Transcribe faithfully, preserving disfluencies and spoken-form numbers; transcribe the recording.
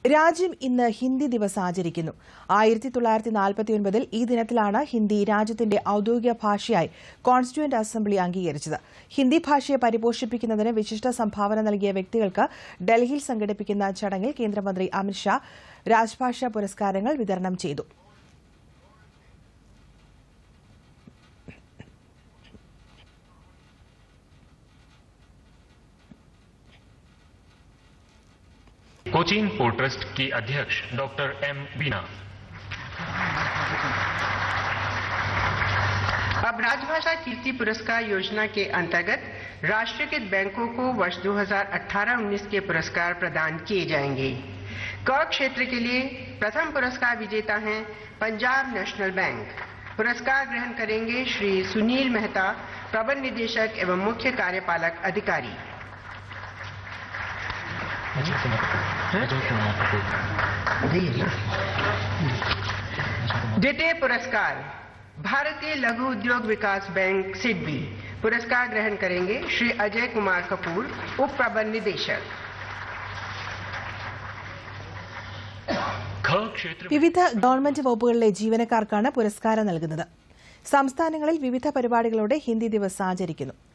രാജ്യം ഇന്ന് ഹിന്ദി ദിവസ് ആചരിക്കുന്നു. ആയിരത്തി തൊള്ളായിരത്തി നാൽപ്പത്തിയൊൻപതിൽ ഈ ദിനത്തിലാണ് ഹിന്ദി രാജ്യത്തിന്റെ ഔദ്യോഗിക ഭാഷയായി കോൺസ്റ്റിറ്റ്യൂന്റ് അസംബ്ലി അംഗീകരിച്ചത്. ഹിന്ദി ഭാഷയെ പരിപോഷിപ്പിക്കുന്നതിന് വിശിഷ്ട സംഭാവന നൽകിയ വ്യക്തികൾക്ക് ഡൽഹിയിൽ സംഘടിപ്പിക്കുന്ന ചടങ്ങിൽ കേന്ദ്രമന്ത്രി അമിത്ഷാ രാജ്ഭാഷാ പുരസ്കാരങ്ങൾ വിതരണം ചെയ്തു. कोचीन पोर्ट ट्रस्ट की अध्यक्ष डॉक्टर एम बीना। अब राजभाषा कीर्ति पुरस्कार योजना के अंतर्गत राष्ट्रीयकृत बैंकों को वर्ष दो हज़ार अठारह उन्नीस के पुरस्कार प्रदान किए जाएंगे। क क्षेत्र के लिए प्रथम पुरस्कार विजेता हैं पंजाब नेशनल बैंक। पुरस्कार ग्रहण करेंगे श्री सुनील मेहता, प्रबंध निदेशक एवं मुख्य कार्यपालक अधिकारी। द्वितीय पुरस्कार भारतीय लघु उद्योग विकास बैंक सिडबी। पुरस्कार ग्रहण करेंगे श्री अजय कुमार कपूर, उप प्रबंध निदेशक। വിവിധ ഗവൺമെന്റ് വകുപ്പുകളിലെ ജീവനക്കാർക്കാണ് പുരസ്കാരം നൽകുന്നത്. സംസ്ഥാനങ്ങളിൽ വിവിധ പരിപാടികളോടെ ഹിന്ദി ദിവസ് ആചരിക്കുന്നു.